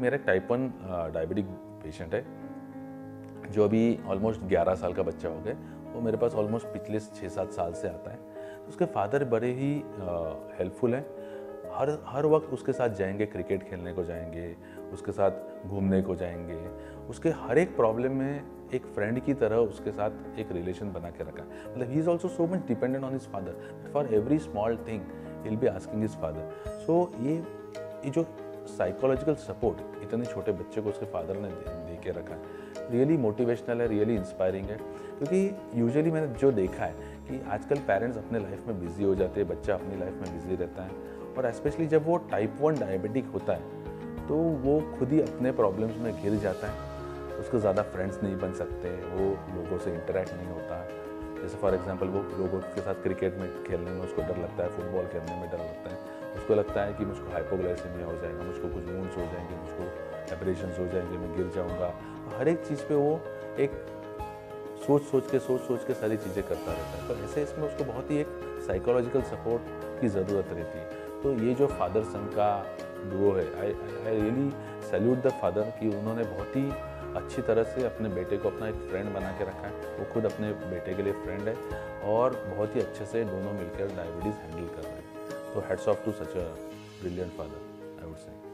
मेरा एक type 1 diabetic patient है जो अभी ऑलमोस्ट 11 साल का बच्चा हो गया। वो मेरे पास ऑलमोस्ट पिछले 6-7 साल से आता है। तो उसके फादर बड़े ही हेल्पफुल हैं। हर वक्त उसके साथ जाएंगे, क्रिकेट खेलने को जाएंगे, उसके साथ घूमने को जाएंगे। उसके हर एक प्रॉब्लम में एक फ्रेंड की तरह उसके साथ एक रिलेशन बना के रखा है। मतलब he is also so much dependent on his father. For every small thing he will be asking his father. So ये जो साइकोलॉजिकल सपोर्ट इतने छोटे बच्चे को उसके फादर ने दे के रखा है, रियली मोटिवेशनल है, रियली इंस्पायरिंग है। क्योंकि यूजुअली मैंने जो देखा है कि आजकल पेरेंट्स अपने लाइफ में बिजी हो जाते हैं, बच्चा अपनी लाइफ में बिजी रहता है, और स्पेशली जब वो टाइप 1 डायबिटिक होता है तो वो खुद ही अपने प्रॉब्लम्स में घिर जाता है। उसको ज़्यादा फ्रेंड्स नहीं बन सकते, वो लोगों से इंटरेक्ट नहीं होता। जैसे फॉर एग्जांपल वो लोगों के साथ क्रिकेट में खेलने में उसको डर लगता है, फुटबॉल खेलने में डर लगता है। उसको लगता है कि मुझको हाइपोग्लाइसेमिया हो जाएगा, मुझको कुछ वुंड्स हो जाएंगे, मुझको एब्रेशंस हो जाएंगे, मैं गिर जाऊँगा। हर एक चीज़ पे वो एक सोच सोच के सारी चीज़ें करता रहता है। तो ऐसे इसमें उसको बहुत ही एक साइकोलॉजिकल सपोर्ट की ज़रूरत रहती है। तो ये जो फादर सन का डुओ है, I really salute the father कि उन्होंने बहुत ही अच्छी तरह से अपने बेटे को अपना एक फ्रेंड बना के रखा है। वो खुद अपने बेटे के लिए फ्रेंड है और बहुत ही अच्छे से दोनों मिलकर डायबिटीज़ हैंडल कर रहे हैं। तो hats off to such a brilliant father, I would से।